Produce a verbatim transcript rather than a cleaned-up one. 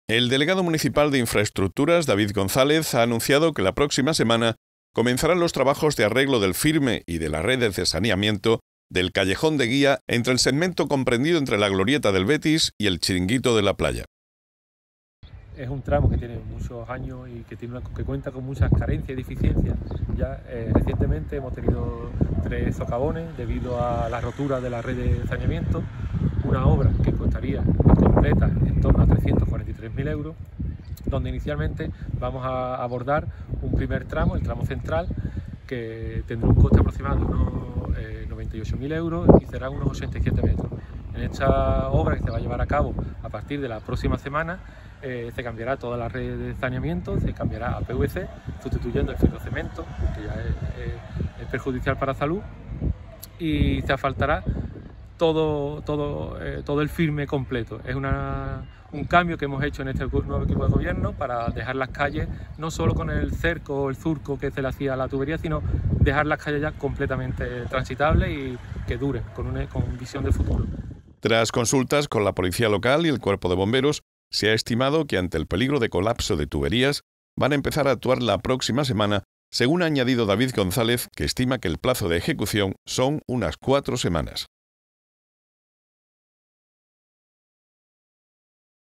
El delegado municipal de Infraestructuras, David González, ha anunciado que la próxima semana comenzarán los trabajos de arreglo del firme y de las redes de saneamiento del callejón de guía entre el segmento comprendido entre la Glorieta del Betis y el Chiringuito de la Playa. Es un tramo que tiene muchos años y que, tiene una, que cuenta con muchas carencias y deficiencias. Ya eh, recientemente hemos tenido tres socavones debido a la rotura de la red de saneamiento, una obra que costaría completa en torno a trescientos cuarenta y tres mil euros, donde inicialmente vamos a abordar un primer tramo, el tramo central, que tendrá un coste aproximado de unos eh, noventa y ocho mil euros y será unos ochenta y siete metros. En esta obra, que se va a llevar a cabo a partir de la próxima semana, eh, se cambiará toda la red de saneamiento, se cambiará a P V C, sustituyendo el fibrocemento, que ya es, es, es perjudicial para la salud, y se asfaltará todo, todo, eh, todo el firme completo. Es una, un cambio que hemos hecho en este nuevo equipo de gobierno para dejar las calles no solo con el cerco o el surco que se le hacía a la tubería, sino dejar las calles ya completamente transitables y que duren, con, una, con visión de futuro. Tras consultas con la policía local y el cuerpo de bomberos, se ha estimado que ante el peligro de colapso de tuberías van a empezar a actuar la próxima semana, según ha añadido David González, que estima que el plazo de ejecución son unas cuatro semanas.